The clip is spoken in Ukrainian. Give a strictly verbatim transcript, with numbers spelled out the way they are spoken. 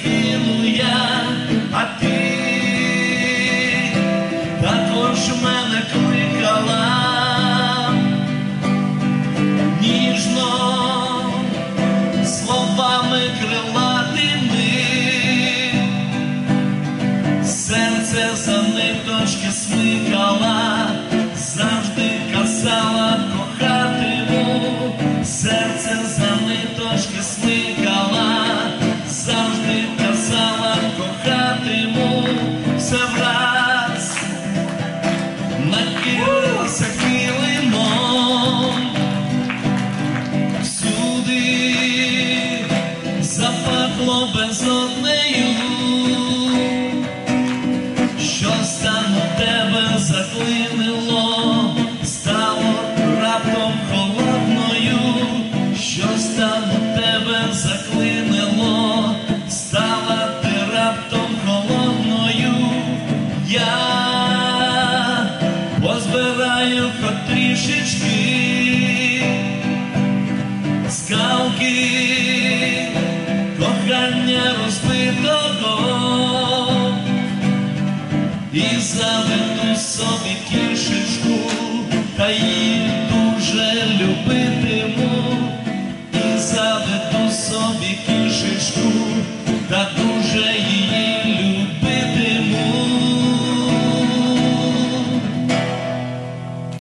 закину я, а ти також мене кликала ніжно, словами крилатими, серце за ниточки смикала, завжди казала кохатиму, серце за ниточки смикала, завжди казала кохатиму, все враз накрилася килимом, всюди запахло безоднею, що стану тебе заклинило, стало раптом холодною, що стану тебе заклинило, стала ти раптом холодною. Я позбираю хоч трішечки скалки кохання розбитого і заведу собі кішечку, та її дуже любитиму, і заведу собі кішечку.